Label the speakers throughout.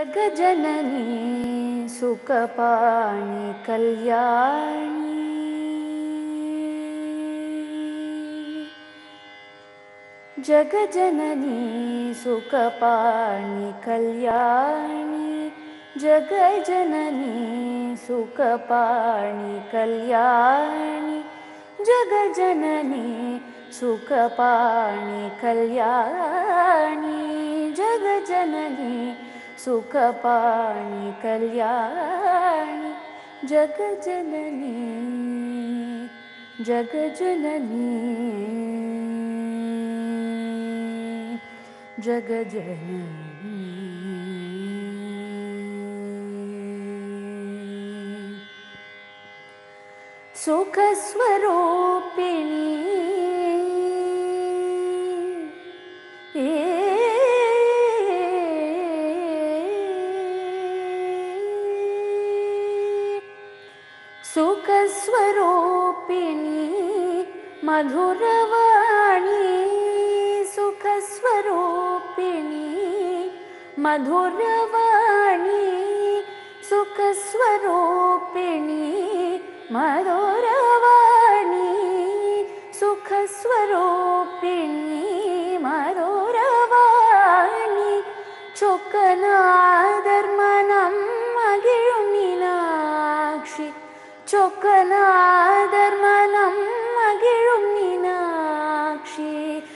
Speaker 1: जगजननी सुखपाणि कल्याणी जगजननी सुखपाणि कल्याणी जगजननी सुखपाणि कल्याणी जगजननी सुखपाणि कल्याणी जगजननी सुखपाणि कल्याणी जगजननी जगजननी जगजननी सुखस्वरूपिणी सुखस्वरूपिणी मधुरवाणी सुखस्वरूपिणी मधुरवाणी सुखस्वरूपिणी मधुरवाणी सुखस्वरूपिणी मधुरवाणी चोक्कनादर्मनं मगिळुं मीनाक्षि चोक्कनादर्मनं मगिळुं मीनाक्षि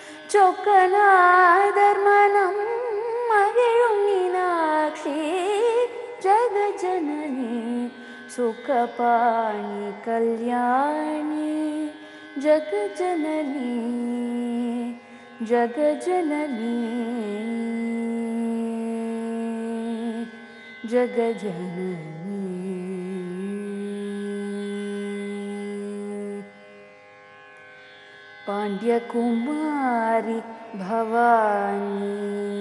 Speaker 1: चोक्कनादर्मनं मगिळुं मीनाक्षि जगजननी सुखपाणि कल्याणी जगजननी जगजननी जगजननी पाण्ड्यकुमारी भवानी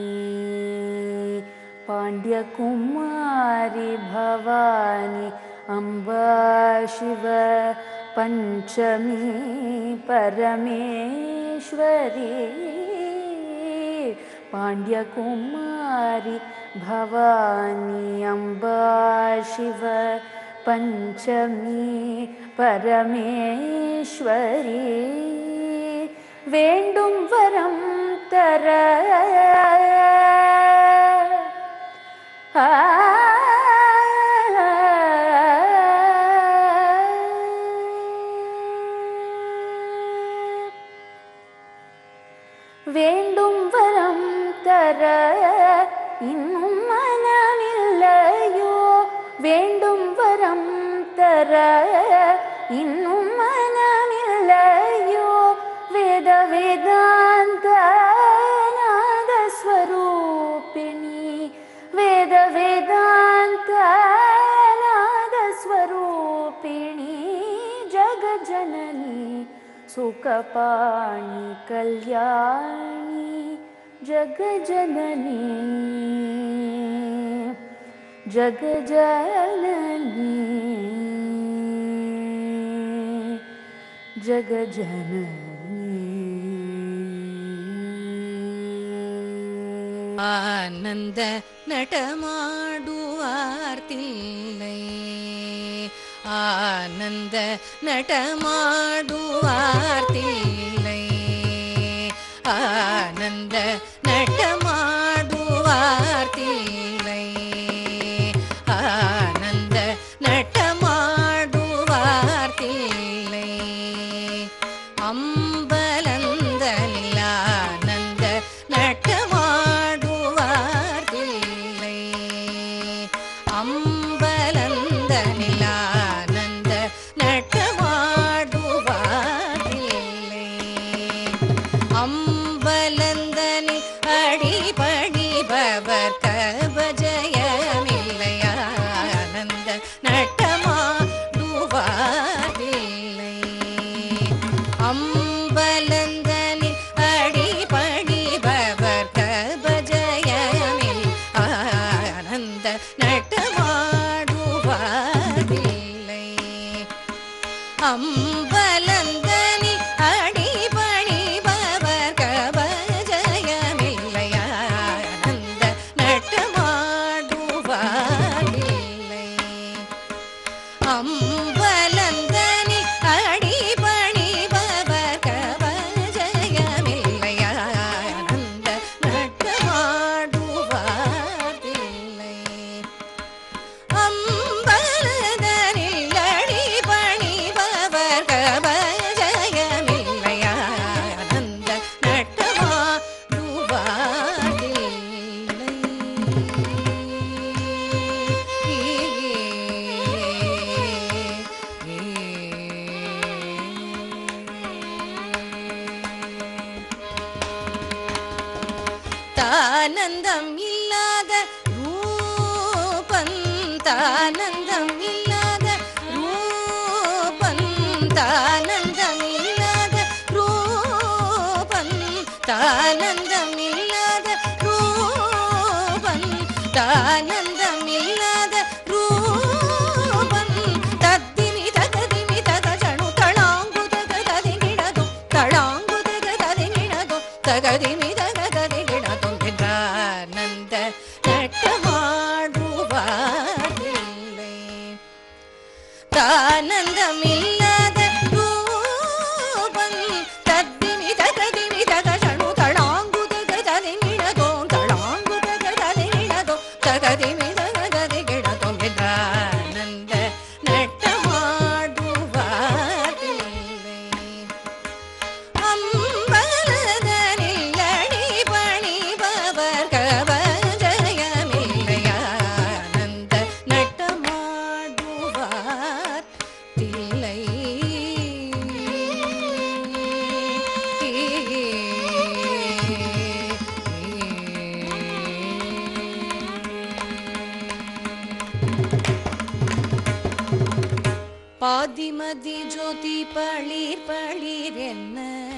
Speaker 1: पाण्ड्यकुमारी भवानी अम्बा शिव पञ्चमी परमेश्वरी पाण्ड्यकुमारी भवानी अम्बा शिव पञ्चमी परमेश्वरी वेण्डुं वरं तर வேண்டும் வரம் தர இன்னும் மனமில்லையோ வேண்டும் வரம் தர இன்னும் மனமில்லையோ வேத வேதாந்த நாதஸ்வரூபிணி வேத வேதாந்த நாதஸ்வரூபிணி जगजननी सुखपाणि कल्याणी जगजननी जगजननी जगजननी
Speaker 2: आनंद नटमाडुवार्तिल्लै आनंद नटमाडुवार्तिल्लै आनंद नटमाडुवार्तिल्लै आनंद नटमाडुवार्तिल्लै अम्बलन्दनिल आनंद नटमाडुवार्तिल्लै अम्बलन्दनिल आनंद नटमाडुवार्तिल्लै अम्बलन्दनि अडिपडिबवर कवजयमिल्लै आनंद नटमाडुवार्तिल्लै अम्बलन्दनि अडिपडिबवर कवजयमिल्लै आनंद नटमाडुवार्तिल्लै अम्बलन्दनि अडिपडिबवर कवजयमिल्लै தானந்தம் இல்லாத ரூபம் தானந்தம் இல்லாத ரூபம் தானந்தம் இல்லாத ரூபம் தானந்தம் இல்லாத ரூபம் தானந்தம் இல்லாத ரூபம் தத்திமி தகதிமி தகஜணு தளாங்கு தகதிகிடது தளாங்கு தகதிகிடது தகதிமி தகதிகிடது என்றானந்த நட்டமாடுவாரில்லை தானந்தம் இல்லாத ரூபம் தத்திமி தகதிமி தகஜணு தளாங்கு தகதிகிடது தளாங்கு தகதிகிடது தகதிமி தகதிகிடது என்றானந்த நட்டமாடுவாரில்லை அம்பலதனில் அடிபணிபவர் கவஜயமில்லையானந்த நட்டமாடுவார் தில்லை பாதிமதி ஜோதி பளிர் பளிர் என்ன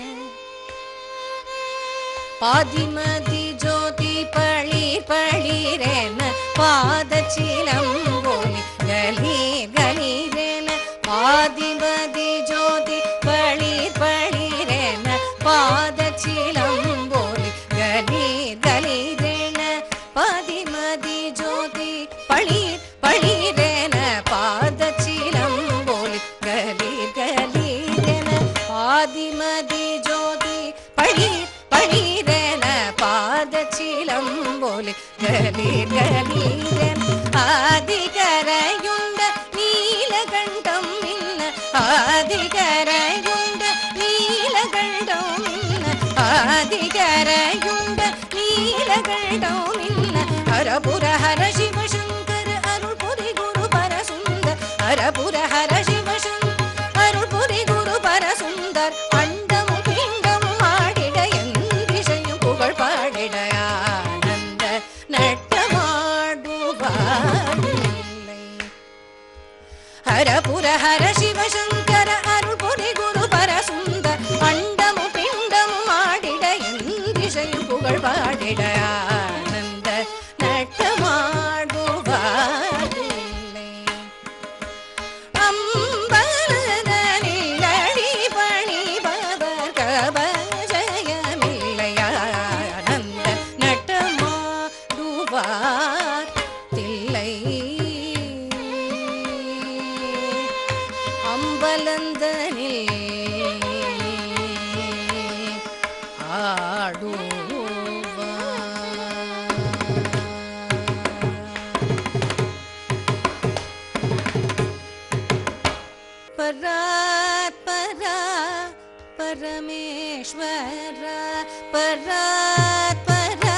Speaker 2: பாதிமதி ஜோதி பளிர் பளிர் என்ன பாதச்சிலம்போலி கலீர் கலீரென பாதிமதி ஜோதி பளிர் பளிர் என்ன பாதச்சிலம்போலி கலீர் கலீரென பாதிமதி ஜோதி பளிர் பளிரென பாதச்சிலம்போலி கலீர் கலீரென பாதிமதி ஜோதி பளிர் பளிரென பாதச்சிலம்போலி கலீர் கலீரென ஆதிகரையுண்ட நீலகண்டம் இன்ன ஆதிகரையுண்ட நீலகண்டம் இன்ன ஆதிகரையுண்ட நீலகண்டம் இன்ன ஹரபுர ஹர சிவ சங்கர அருள் புரி குரு பரசுந்தர் ஹரபுர ஹர சிவ சங்கர அருள் புரி குரு பரசுந்தர் அண்டமும் பிண்டமும் ஆடிட என் திசையும் புகழ் பாடிட ஆனந்த நட்டமாடுவாரில்லை ஹரபுர ஹர சிவ சங்கர அருள் புரி குரு பரசுந்தர் அண்டமும் பிண்டமும் ஆடிட என் திசையும் புகழ் பாடிட ஆனந்த நட்டமாடுவாரில்லை அம்பலதனில் அடிபணிபவர் கவஜயமில்லையானந்த நட்டமாடுவார் தில்லை அம்பலந்தனில் பராத் பரா பரமேஸ்வர பராத் பரா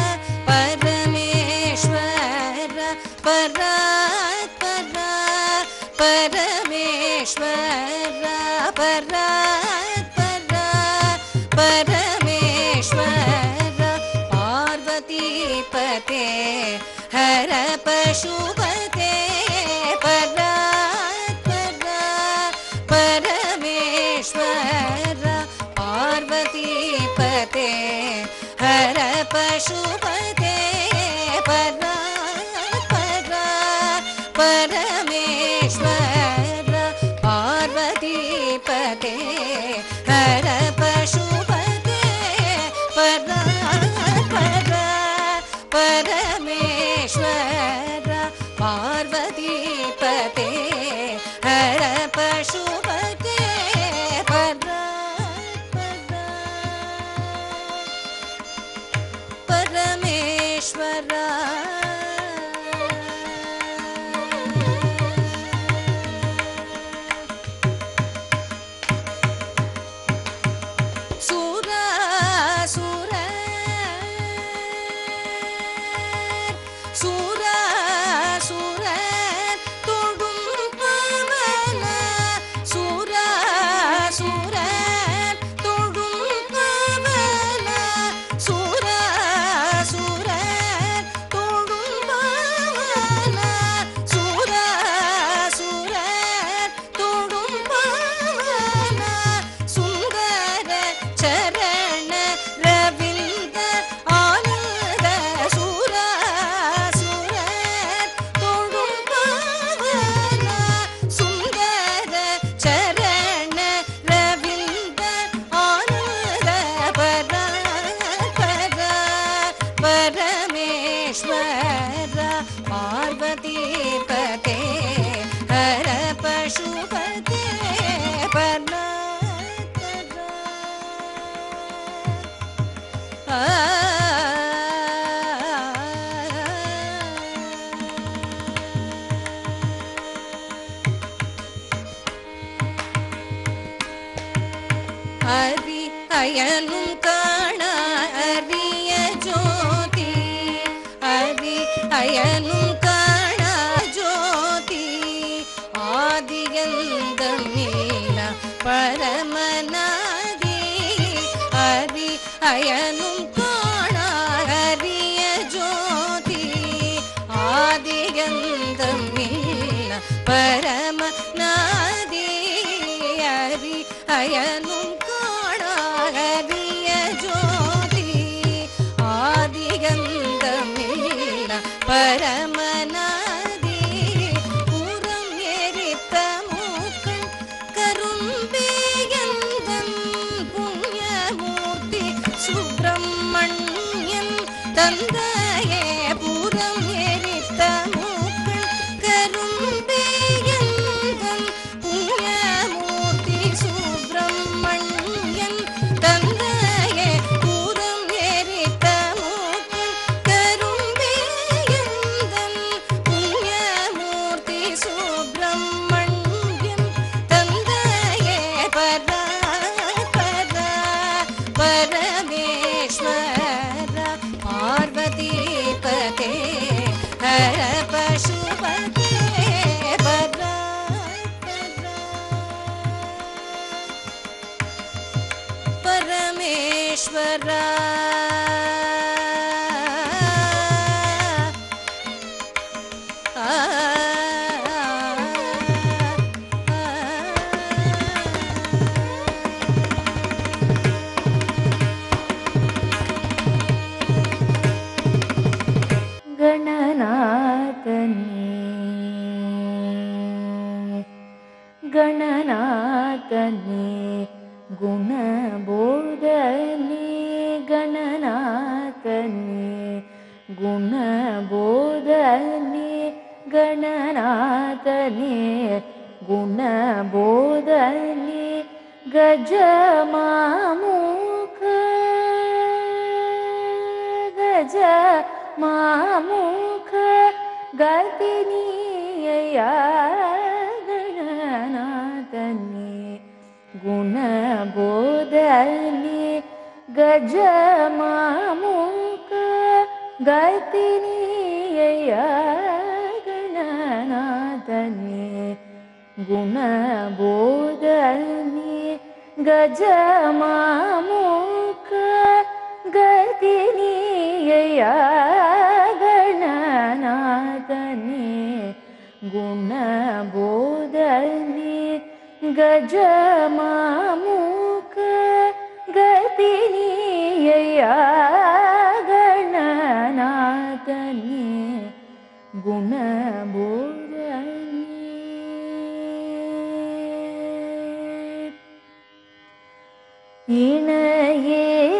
Speaker 2: பரமேஸ்வர பராத் பரா பரமேஸ்வர பராத் பரா பரமேஸ்வர பார்வதி பதே ஹர பசுபதே பராத் பரா பரமேஸ்வர பார்வதி பதே ஹர பசுபதே பராத் பரா பரமேஸ்வர பார்வதி பதே ஹர பசுபதே பராத் பரா பரமேஸ்வர பார்வதி பதே ஹர பசுபதே பராத் பரா பரமேஸ்வர அயனும் காணாரிய ஜோதி ஆதியந்தம் இல்ல பரமநாதி அரி அயனும் காணாரிய ஜோதி ஆதியந்தம் இல்ல பரமநாதி புறம் எரித்த மூக்கள் கரும்பேயந்தன் புண்ணியமூர்த்தி சுப்பிரமணியன் தந்தையே புறம் எரித்த மூக்கள் கரும்பேயந்தன் புண்ணியமூர்த்தி சுப்பிரமணியன் தந்தையே புறம் எரித்த மூக்கள் கரும்பேயந்தன் புண்ணியமூர்த்தி சுப்பிரமணியன் தந்தையே பரா பரா பரமேஸ்வர பார்வதி பதே ஹர பசுபதே பரா பரமேஸ்வர
Speaker 1: गणनाथने गुणबोधने गणनाथने गुणबोधने गणनाथने गुणबोधने गजमामुख गजमामुख गतिनीयया गणनाथने गुणबोधने गजमामुख गतिनीयया गणनाथने गुणबोधने गजमामुख गतिनीयया गणनाथने गुणबोधने गजमामुख गतिनीयया गणनाथने गुणबोधने इणये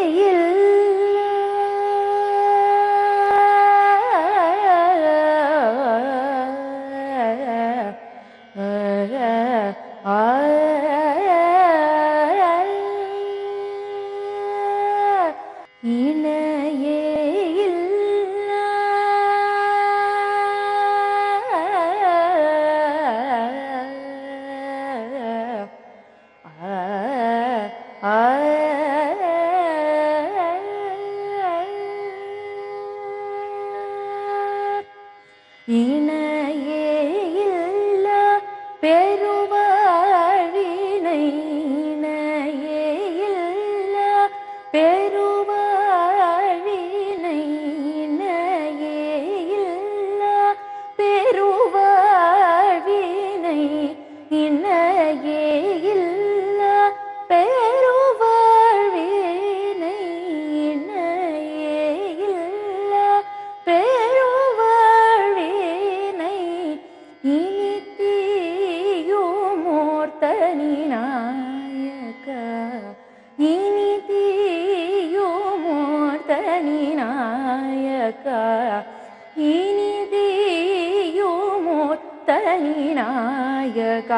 Speaker 1: नायका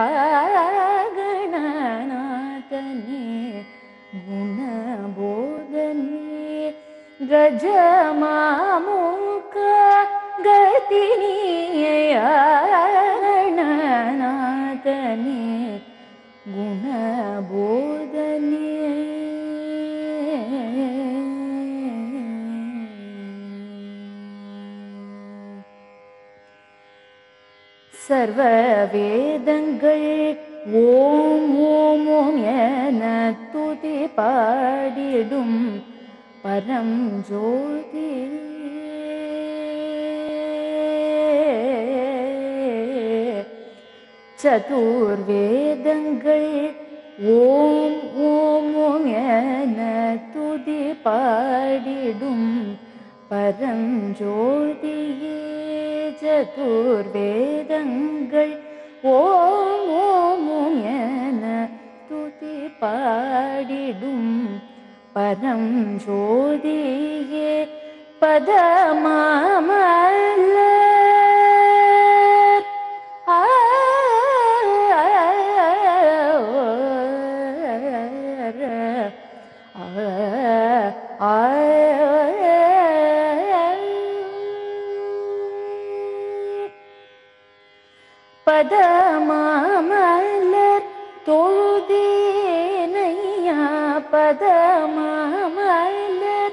Speaker 1: गणनाथने गुणबोधने गजमामुख गतिनीयया गणनाथने गुणबोधने सर्व वेदங்கள் ஓம் ஓம் ஓம் என துதி பாடிடும் பரம் ஜோதி சதுர்வேதங்கள் ஓம் ஓம் ஓம் என துதி பாடிடும் பரஞ்சோதியே. சதுர்வேதங்கள் ஓம் ஓம் ஓம் என துதி பாடிடும் பரஞ்சோதியே. பதமாமலர் பதமாமலர் தொழுதேனையா பதமாமலர்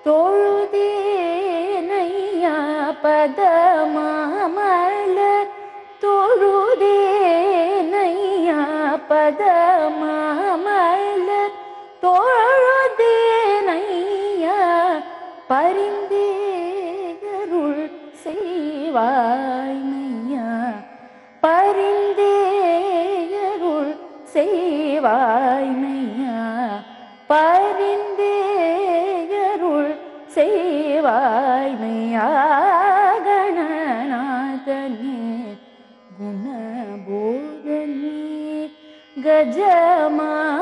Speaker 1: தொழுதேனையா பதமாமலர் தொழுதேனையா பதமாமலர் தொழுதேனையா பரிந்தேகருள் செய்வாய்மையா பரிந்தேயருள் செய்வாய்மையா பரிந்தேயருள் செய்வாய்மையா. கணநாதனே குணபோதனே கஜமா